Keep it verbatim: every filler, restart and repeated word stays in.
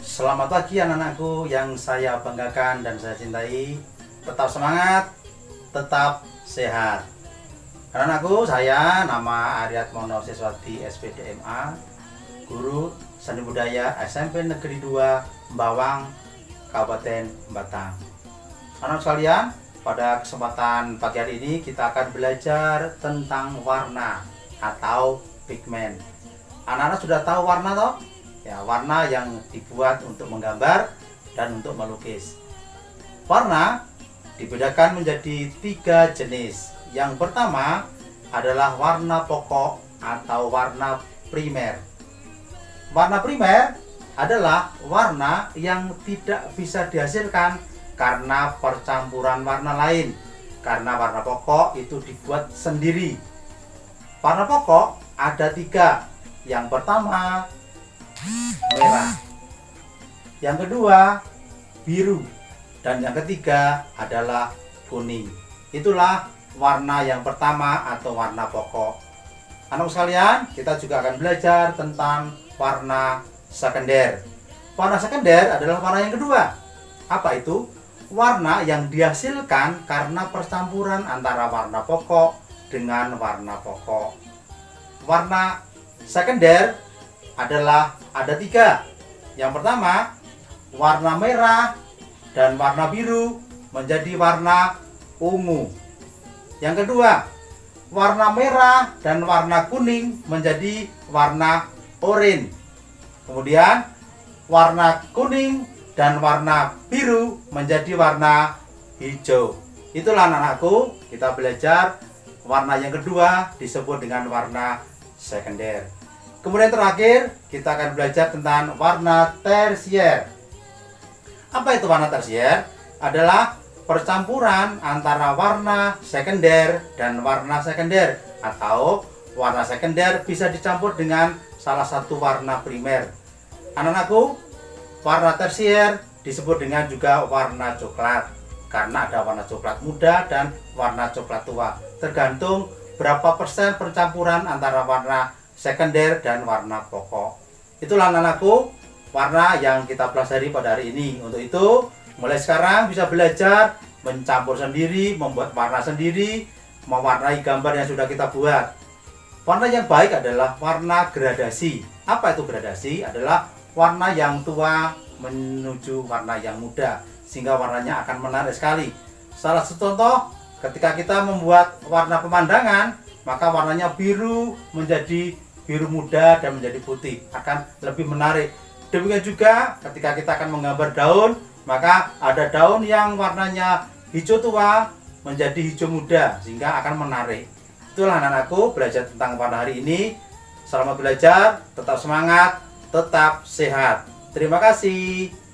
Selamat pagi anak-anakku yang saya banggakan dan saya cintai. Tetap semangat, tetap sehat. Anak-anakku, saya nama Aryat Mono Siswadi S P D M A, Guru Seni Budaya S M P Negeri dua Mbawang, Kabupaten Batang. Anak sekalian, pada kesempatan pagi hari ini kita akan belajar tentang warna atau pigmen. Anak-anak sudah tahu warna toh? Ya, warna yang dibuat untuk menggambar dan untuk melukis. Warna dibedakan menjadi tiga jenis. Yang pertama adalah warna pokok atau warna primer. Warna primer adalah warna yang tidak bisa dihasilkan karena percampuran warna lain. Karena warna pokok itu dibuat sendiri. Warna pokok ada tiga. Yang pertama merah, yang kedua biru, dan yang ketiga adalah kuning. Itulah warna yang pertama atau warna pokok. Anak sekalian, kita juga akan belajar tentang warna sekunder. Warna sekunder adalah warna yang kedua. Apa itu? Warna yang dihasilkan karena percampuran antara warna pokok dengan warna pokok. Warna sekunder adalah ada tiga. Yang pertama, warna merah dan warna biru menjadi warna ungu. Yang kedua, warna merah dan warna kuning menjadi warna oranye. Kemudian, warna kuning dan warna biru menjadi warna hijau. Itulah anak-anakku, kita belajar warna yang kedua disebut dengan warna sekunder. Kemudian terakhir kita akan belajar tentang warna tersier. Apa itu warna tersier? Adalah percampuran antara warna sekunder dan warna sekunder, atau warna sekunder bisa dicampur dengan salah satu warna primer. Anak-anakku, warna tersier disebut dengan juga warna coklat karena ada warna coklat muda dan warna coklat tua. Tergantung berapa persen percampuran antara warna sekunder dan warna pokok. Itulah anak-anakku warna yang kita pelajari pada hari ini. Untuk itu, mulai sekarang bisa belajar mencampur sendiri, membuat warna sendiri, mewarnai gambar yang sudah kita buat. Warna yang baik adalah warna gradasi. Apa itu gradasi? Adalah warna yang tua menuju warna yang muda, sehingga warnanya akan menarik sekali. Salah satu contoh, ketika kita membuat warna pemandangan, maka warnanya biru menjadi biru muda dan menjadi putih, akan lebih menarik. Demikian juga ketika kita akan menggambar daun, maka ada daun yang warnanya hijau tua menjadi hijau muda, sehingga akan menarik. Itulah anak-anakku belajar tentang warna hari ini. Selamat belajar, tetap semangat, tetap sehat. Terima kasih.